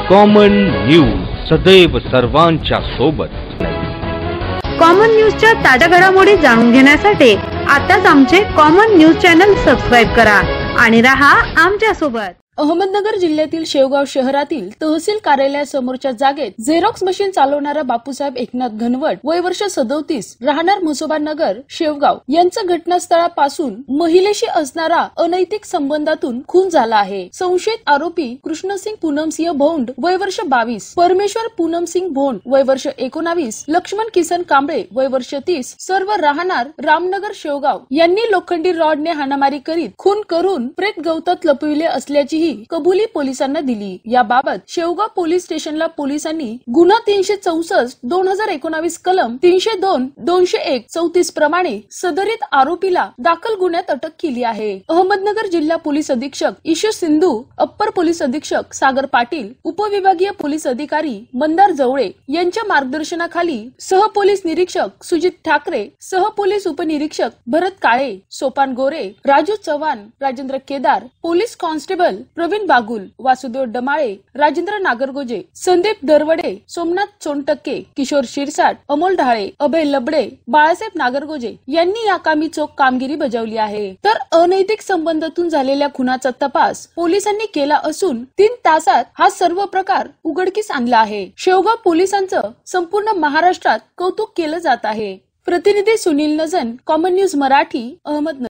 Common news सदैव सर्वांच्या सोबत। कॉमन न्यूजच्या ताज्या घडामोडी जाणून घेण्यासाठी आताच आमचे कॉमन न्यूज चॅनल सबस्क्राइब करा आणि रहा आमच्या सोबत। अहमदनगर जिल्ह्यातील शेवगाव शहरातील तहसील कार्यालयासमोरच्या जागेत झेरॉक्स मशीन चालवणारा बापूसाहेब एकनाथ घनवट वय वर्ष 37 राहणार म्हसोबा नगर शेवगाव यांचा घटनास्थळापासून महिलेशी असणारा अनैतिक संबंधातून खून झाला आहे। संशयित आरोपी कृष्णसिंग पूनमसिंह भोंड वय वर्ष 22, परमेश्वर पूनमसिंग भोंड वय वर्ष 19, लक्ष्मण किसन कांबळे वय वर्ष 30 सर्व राहणार रामनगर शेवगाव यांनी लोखंडी रॉडने हाणामारी करीत खून करून प्रेत गवतात लपविले असल्याची कबुली पोलिसांना दिली। याबाबत शेवगाव पोलीस स्टेशनला पोलिसांनी गुन्हा 364/2019 कलम 302/201 34 प्रमाणे सदरीत आरोपीला दाखल गुन्ह्यात अटक केली आहे। अहमदनगर जिल्हा पोलीस अधीक्षक ईशू सिंधू, अप्पर पोलीस अधीक्षक सागर पाटील, उपविभागीय पोलीस अधिकारी मंदार जवळे यांच्या मार्गदर्शनाखाली सह पोलीस निरीक्षक सुजित ठाकरे, सह पोलीस उपनिरीक्षक भरत काळे, सोपान गोरे, राजू चव्हाण, राजेंद्र केदार, पोलीस कॉन्स्टेबल प्रवीण बागुल, वासुदेव डमाळे, राजेंद्र नागरगोजे, संदीप दरवडे, सोमनाथ चोंटक्के, किशोर शिरसाट, अमोल ढाळे, अभय लबडे, बाळासाहेब नागरगोजे यांनी या कामी चोख कामगिरी बजावली आहे। तर अनैतिक संबंधातून झालेल्या खुनाचा तपास पोलिसांनी केला असून 3 तासात हा सर्व प्रकार उघडकीस आणला आहे। शेवगाव पोलिसांचं संपूर्ण महाराष्ट्रात कौतुक केलं जात आहे। प्रतिनिधी सुनील नजन, कॉमन न्यूज मराठी, अहमदनगर।